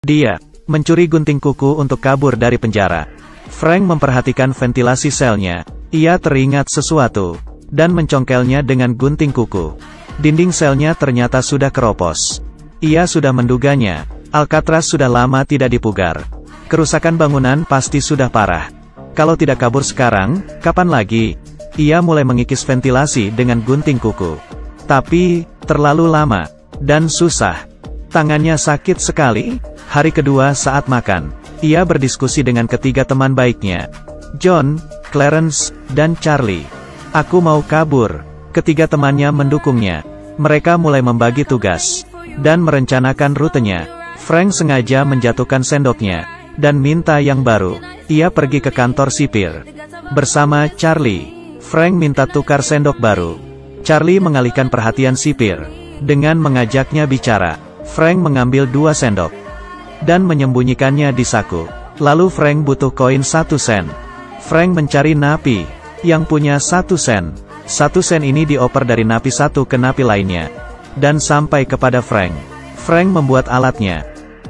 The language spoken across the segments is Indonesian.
Dia mencuri gunting kuku untuk kabur dari penjara. Frank memperhatikan ventilasi selnya. Ia teringat sesuatu, dan mencongkelnya dengan gunting kuku. Dinding selnya ternyata sudah keropos. Ia sudah menduganya, Alcatraz sudah lama tidak dipugar. Kerusakan bangunan pasti sudah parah. Kalau tidak kabur sekarang, kapan lagi? Ia mulai mengikis ventilasi dengan gunting kuku. Tapi, terlalu lama, dan susah. Tangannya sakit sekali. Hari kedua saat makan, ia berdiskusi dengan ketiga teman baiknya. John, Clarence, dan Charlie. Aku mau kabur. Ketiga temannya mendukungnya. Mereka mulai membagi tugas, dan merencanakan rutenya. Frank sengaja menjatuhkan sendoknya, dan minta yang baru. Ia pergi ke kantor sipir. Bersama Charlie, Frank minta tukar sendok baru. Charlie mengalihkan perhatian sipir, dengan mengajaknya bicara. Frank mengambil 2 sendok, dan menyembunyikannya di saku. Lalu Frank butuh koin 1 sen. Frank mencari napi, yang punya 1 sen. 1 sen ini dioper dari napi satu ke napi lainnya, dan sampai kepada Frank. Frank membuat alatnya.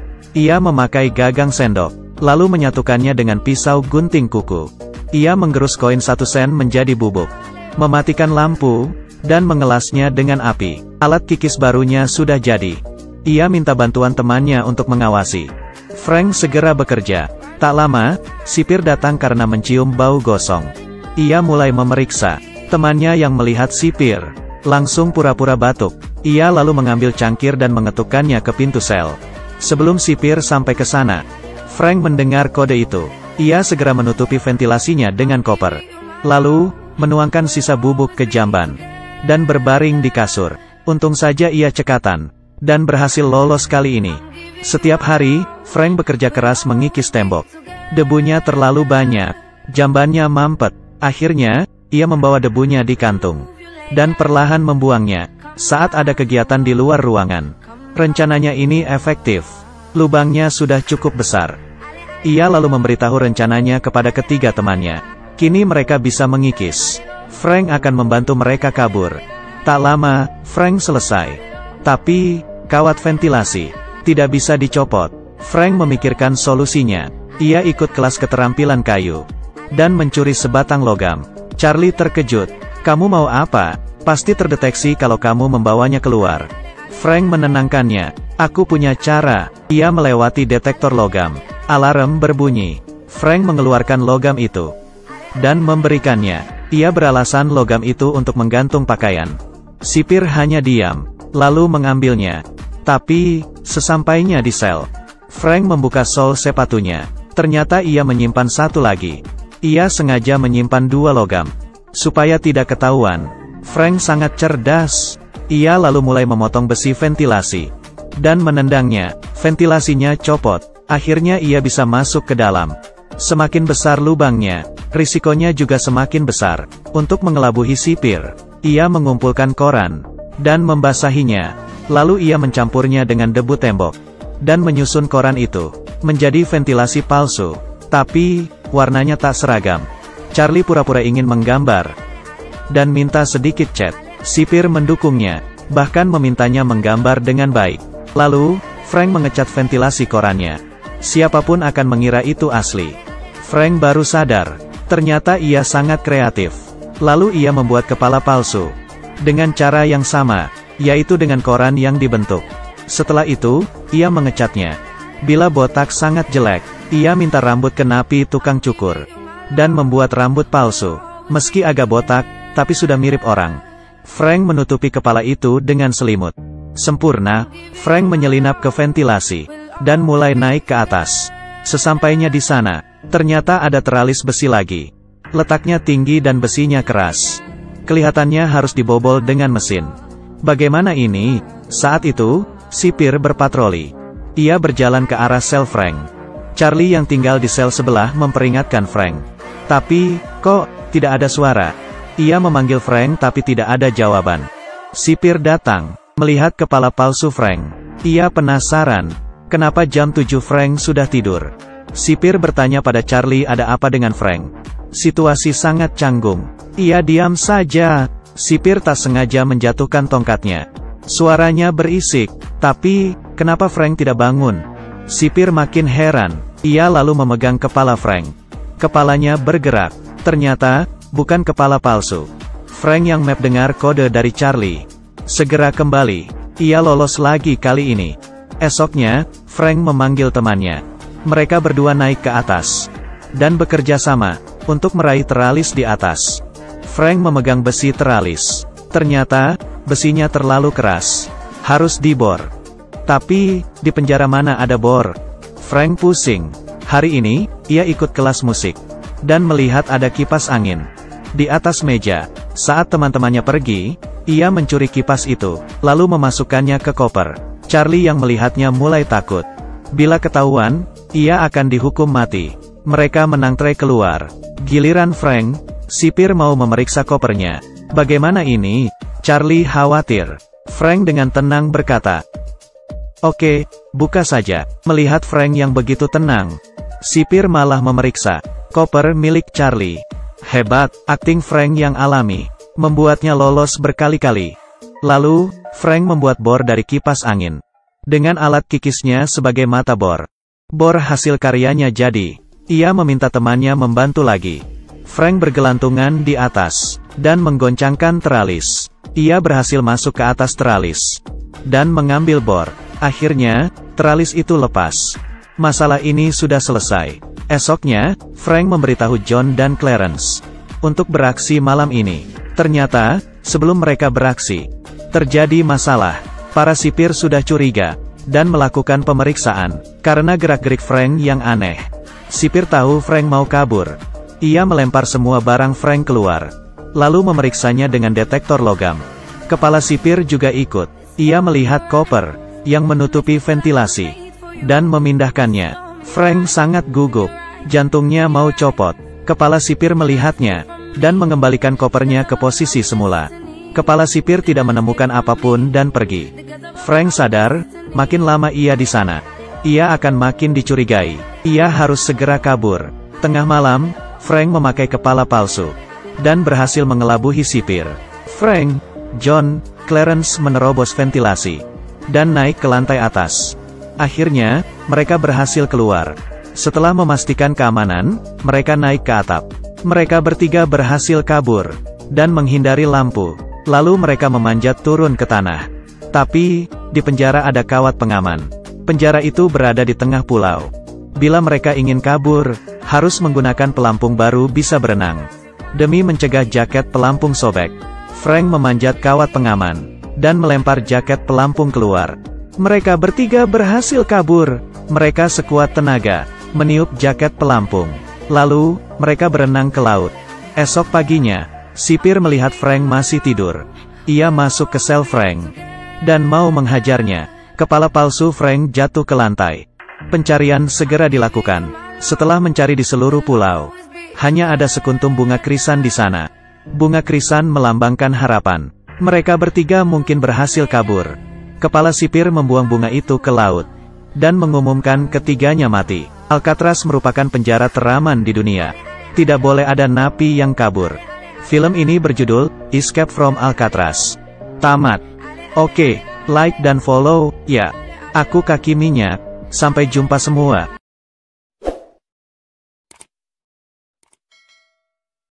Ia memakai gagang sendok, lalu menyatukannya dengan pisau gunting kuku. Ia menggerus koin 1 sen menjadi bubuk, mematikan lampu, dan mengelasnya dengan api. Alat kikis barunya sudah jadi. Ia minta bantuan temannya untuk mengawasi. Frank segera bekerja. Tak lama, sipir datang karena mencium bau gosong. Ia mulai memeriksa. Temannya yang melihat sipir, langsung pura-pura batuk. Ia lalu mengambil cangkir dan mengetukkannya ke pintu sel. Sebelum sipir sampai ke sana, Frank mendengar kode itu. Ia segera menutupi ventilasinya dengan koper. Lalu, menuangkan sisa bubuk ke jamban, dan berbaring di kasur. Untung saja ia cekatan, dan berhasil lolos kali ini. Setiap hari, Frank bekerja keras mengikis tembok. Debunya terlalu banyak, jambannya mampet. Akhirnya, ia membawa debunya di kantung, dan perlahan membuangnya, saat ada kegiatan di luar ruangan. Rencananya ini efektif. Lubangnya sudah cukup besar. Ia lalu memberitahu rencananya kepada ketiga temannya. Kini mereka bisa mengikis. Frank akan membantu mereka kabur. Tak lama, Frank selesai. Tapi, kawat ventilasi tidak bisa dicopot. Frank memikirkan solusinya. Ia ikut kelas keterampilan kayu, dan mencuri sebatang logam. Charlie terkejut. Kamu mau apa? Pasti terdeteksi kalau kamu membawanya keluar. Frank menenangkannya. Aku punya cara. Ia melewati detektor logam. Alarm berbunyi. Frank mengeluarkan logam itu, dan memberikannya. Ia beralasan logam itu untuk menggantung pakaian. Sipir hanya diam, lalu mengambilnya. Tapi, sesampainya di sel, Frank membuka sol sepatunya. Ternyata ia menyimpan 1 lagi. Ia sengaja menyimpan 2 logam, supaya tidak ketahuan. Frank sangat cerdas. Ia lalu mulai memotong besi ventilasi, dan menendangnya. Ventilasinya copot. Akhirnya ia bisa masuk ke dalam. Semakin besar lubangnya, risikonya juga semakin besar. Untuk mengelabuhi sipir, ia mengumpulkan koran, dan membasahinya. Lalu ia mencampurnya dengan debu tembok, dan menyusun koran itu menjadi ventilasi palsu. Tapi, warnanya tak seragam. Charlie pura-pura ingin menggambar, dan minta sedikit cat. Sipir mendukungnya, bahkan memintanya menggambar dengan baik. Lalu, Frank mengecat ventilasi korannya. Siapapun akan mengira itu asli. Frank baru sadar, ternyata ia sangat kreatif. Lalu ia membuat kepala palsu, dengan cara yang sama, yaitu dengan koran yang dibentuk. Setelah itu, ia mengecatnya. Bila botak sangat jelek, ia minta rambut ke napi tukang cukur, dan membuat rambut palsu. Meski agak botak, tapi sudah mirip orang. Frank menutupi kepala itu dengan selimut. Sempurna, Frank menyelinap ke ventilasi, dan mulai naik ke atas. Sesampainya di sana, ternyata ada teralis besi lagi. Letaknya tinggi dan besinya keras. Kelihatannya harus dibobol dengan mesin. Bagaimana ini? Saat itu, sipir berpatroli. Ia berjalan ke arah sel Frank. Charlie yang tinggal di sel sebelah memperingatkan Frank. Tapi, kok, tidak ada suara? Ia memanggil Frank tapi tidak ada jawaban. Sipir datang, melihat kepala palsu Frank. Ia penasaran, kenapa jam 7 Frank sudah tidur. Sipir bertanya pada Charlie ada apa dengan Frank. Situasi sangat canggung. Ia diam saja. Sipir tak sengaja menjatuhkan tongkatnya. Suaranya berisik. Tapi, kenapa Frank tidak bangun? Sipir makin heran. Ia lalu memegang kepala Frank. Kepalanya bergerak. Ternyata, bukan kepala palsu. Frank yang dengar kode dari Charlie. Segera kembali. Ia lolos lagi kali ini. Esoknya, Frank memanggil temannya. Mereka berdua naik ke atas. Dan bekerja sama, untuk meraih teralis di atas. Frank memegang besi teralis. Ternyata, besinya terlalu keras. Harus dibor. Tapi, di penjara mana ada bor? Frank pusing. Hari ini, ia ikut kelas musik. Dan melihat ada kipas angin. Di atas meja. Saat teman-temannya pergi, ia mencuri kipas itu, lalu memasukkannya ke koper. Charlie yang melihatnya mulai takut. Bila ketahuan, ia akan dihukum mati. Mereka menantre keluar. Giliran Frank, sipir mau memeriksa kopernya. Bagaimana ini? Charlie khawatir. Frank dengan tenang berkata, "Oke, buka saja." Melihat Frank yang begitu tenang, sipir malah memeriksa koper milik Charlie. Hebat, akting Frank yang alami, membuatnya lolos berkali-kali. Lalu, Frank membuat bor dari kipas angin. Dengan alat kikisnya sebagai mata bor. Bor hasil karyanya jadi. Ia meminta temannya membantu lagi. Frank bergelantungan di atas, dan menggoncangkan teralis. Ia berhasil masuk ke atas teralis. Dan mengambil bor. Akhirnya, teralis itu lepas. Masalah ini sudah selesai. Esoknya, Frank memberitahu John dan Clarence untuk beraksi malam ini. Ternyata, sebelum mereka beraksi, terjadi masalah. Para sipir sudah curiga, dan melakukan pemeriksaan, karena gerak-gerik Frank yang aneh. Sipir tahu Frank mau kabur. Ia melempar semua barang Frank keluar, lalu memeriksanya dengan detektor logam. Kepala sipir juga ikut. Ia melihat koper yang menutupi ventilasi, dan memindahkannya. Frank sangat gugup. Jantungnya mau copot. Kepala sipir melihatnya, dan mengembalikan kopernya ke posisi semula. Kepala sipir tidak menemukan apapun dan pergi. Frank sadar, makin lama ia di sana, ia akan makin dicurigai. Ia harus segera kabur. Tengah malam, Frank memakai kepala palsu, dan berhasil mengelabuhi sipir. Frank, John, Clarence menerobos ventilasi, dan naik ke lantai atas. Akhirnya, mereka berhasil keluar. Setelah memastikan keamanan, mereka naik ke atap. Mereka bertiga berhasil kabur, dan menghindari lampu. Lalu mereka memanjat turun ke tanah. Tapi, di penjara ada kawat pengaman. Penjara itu berada di tengah pulau. Bila mereka ingin kabur, harus menggunakan pelampung baru bisa berenang. Demi mencegah jaket pelampung sobek, Frank memanjat kawat pengaman, dan melempar jaket pelampung keluar. Mereka bertiga berhasil kabur. Mereka sekuat tenaga, meniup jaket pelampung. Lalu, mereka berenang ke laut. Esok paginya, sipir melihat Frank masih tidur. Ia masuk ke sel Frank, dan mau menghajarnya. Kepala palsu Frank jatuh ke lantai. Pencarian segera dilakukan. Setelah mencari di seluruh pulau, hanya ada sekuntum bunga krisan di sana. Bunga krisan melambangkan harapan. Mereka bertiga mungkin berhasil kabur. Kepala sipir membuang bunga itu ke laut, dan mengumumkan ketiganya mati. Alcatraz merupakan penjara teraman di dunia. Tidak boleh ada napi yang kabur. Film ini berjudul Escape from Alcatraz. Tamat. Oke, like dan follow, ya. Aku Kaki Minyak. Sampai jumpa semua.